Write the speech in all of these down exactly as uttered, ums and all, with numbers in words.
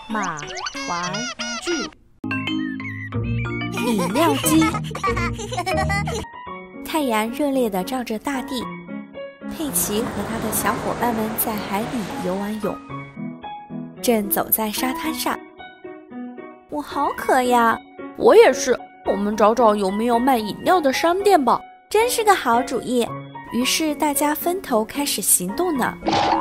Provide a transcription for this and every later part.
马玩具。饮料机。太阳热烈地照着大地，佩奇和他的小伙伴们在海里游完泳，正走在沙滩上。我好渴呀！ 我也是，我们找找有没有卖饮料的商店吧。 真是个好主意。于是大家分头开始行动呢。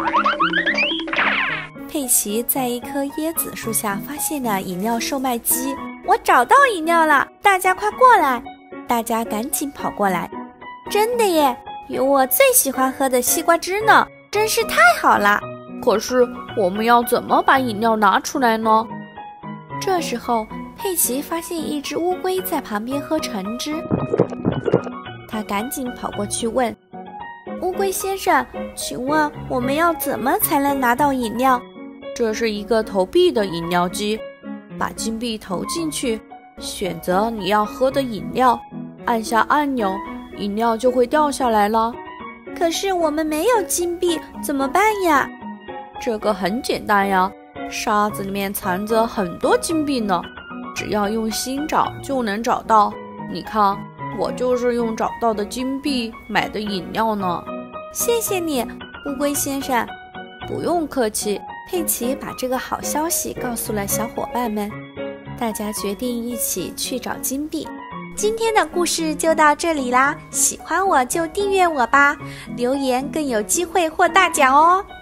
佩奇在一棵椰子树下发现了饮料售卖机。我找到饮料了，大家快过来！大家赶紧跑过来。真的耶，有我最喜欢喝的西瓜汁呢，真是太好了。 可是我们要怎么把饮料拿出来呢？ 这时候佩奇发现一只乌龟在旁边喝橙汁，他赶紧跑过去问乌龟先生，请问我们要怎么才能拿到饮料？ 这是一个投币的饮料机，把金币投进去，选择你要喝的饮料，按下按钮，饮料就会掉下来了。 可是我们没有金币，怎么办呀？ 这个很简单呀，沙子里面藏着很多金币呢，只要用心找就能找到。你看，我就是用找到的金币买的饮料呢。 谢谢你，乌龟先生。 不用客气。 佩奇把这个好消息告诉了小伙伴们，大家决定一起去找金币。今天的故事就到这里啦，喜欢我就订阅我吧，留言更有机会获大奖哦。